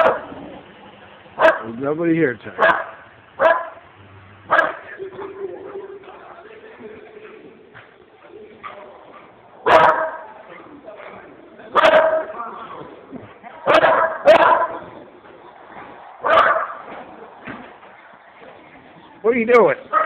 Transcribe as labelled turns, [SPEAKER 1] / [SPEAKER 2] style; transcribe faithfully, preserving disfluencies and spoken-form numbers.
[SPEAKER 1] There's nobody here, Terry. What are you doing?